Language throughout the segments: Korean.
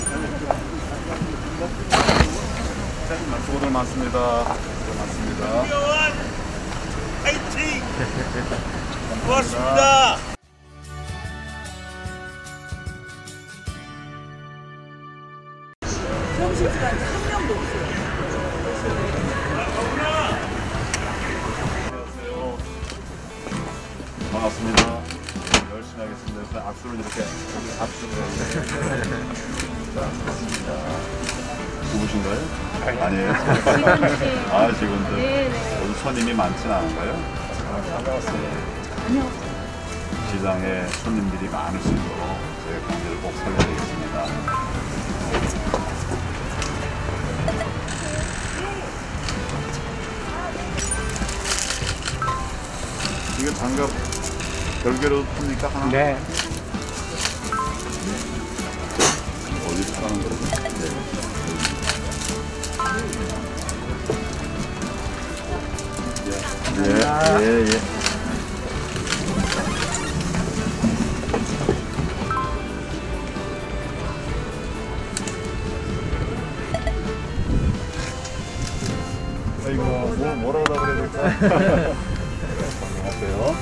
수고들 많습니다. 수고 많습니다. 파이팅! 고맙습니다. 점심시간에 한 명도 없어요. 안녕하세요. 반갑습니다. 열심히 하겠습니다. 그래서 악수를 이렇게 악수를 좋습니다. 누구신가요? 아니에요. 아, 직원들. 오늘 손님이 많지는 않은가요? 반갑습니다. 아니요. 시장에 손님들이 많을 수 있도록 저희 관계를 꼭 살려드리겠습니다. 이거 장갑 별개로 팝니까? 하나? 네. 어디서 사는 거죠? 네. 예. 아이고, 뭐라고 그래야 될까? 안녕하세요.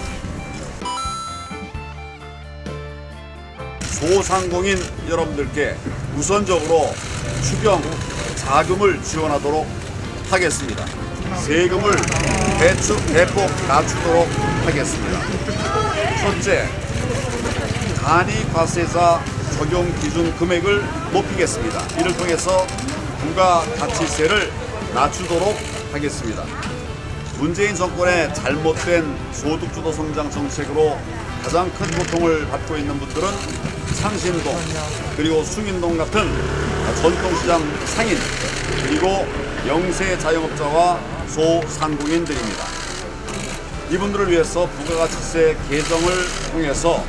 소상공인 여러분들께 우선적으로 추경 자금을 지원하도록 하겠습니다. 세금을 대폭 낮추도록 하겠습니다. 첫째, 간이과세자 적용 기준 금액을 높이겠습니다. 이를 통해서 부가가치세를 낮추도록 하겠습니다. 문재인 정권의 잘못된 소득주도 성장 정책으로 가장 큰 고통을 받고 있는 분들은 창신동 그리고 숭인동 같은 전통시장 상인 그리고 영세 자영업자와 소상공인들입니다. 이분들을 위해서 부가가치세 개정을 통해서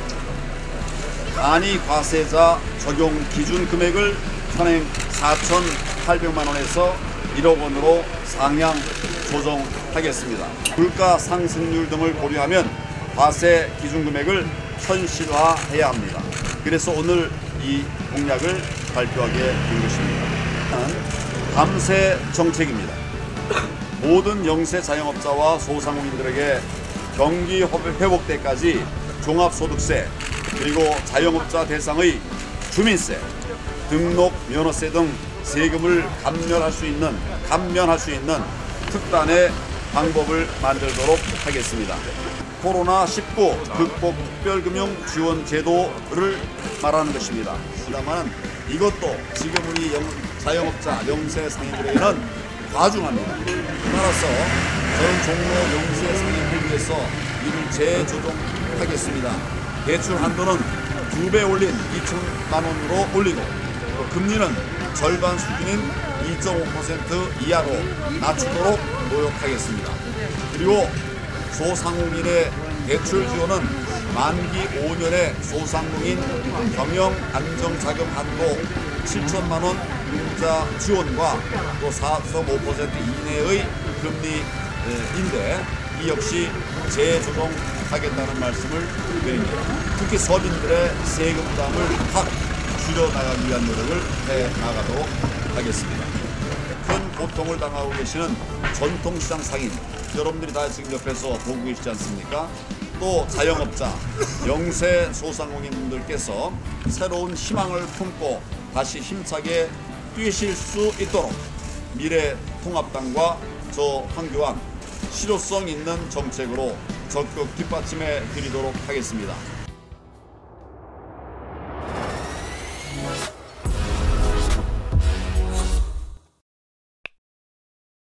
간이과세자 적용 기준 금액을 현행 4,800만 원에서 1억 원으로 상향 조정하겠습니다. 물가 상승률 등을 고려하면 과세 기준 금액을 현실화해야 합니다. 그래서 오늘 이 공약을 발표하게 된 것입니다. 감세 정책입니다. 모든 영세 자영업자와 소상공인들에게 경기 회복 때까지 종합소득세 그리고 자영업자 대상의 주민세, 등록 면허세 등 세금을 감면할 수 있는 특단의 방법을 만들도록 하겠습니다. 코로나19 극복 특별금융지원제도를 말하는 것입니다. 다만 이것도 지금 우리 자영업자, 영세 상인들에게는 과중합니다. 따라서 저는 종로 영세 상인을 위해서 이를 재조정하겠습니다. 대출 한도는 2배 올린 2천만 원으로 올리고 금리는 절반 수준인 2.5% 이하로 낮추도록 노력하겠습니다. 그리고 소상공인의 대출 지원은 만기 5년의 소상공인 경영 안정자금 한도 7천만 원 융자 지원과 또 4.5% 이내의 금리인데 이 역시 재조정하겠다는 말씀을 드립니다. 특히 서민들의 세금 부담을 확 줄여나가기 위한 노력을 해나가도록 하겠습니다. 큰 고통을 당하고 계시는 전통시장 상인 여러분들이 다 지금 옆에서 보고 계시지 않습니까? 또 자영업자, 영세 소상공인분들께서 새로운 희망을 품고 다시 힘차게 뛰실 수 있도록 미래통합당과 저 황교안 실효성 있는 정책으로 적극 뒷받침해 드리도록 하겠습니다.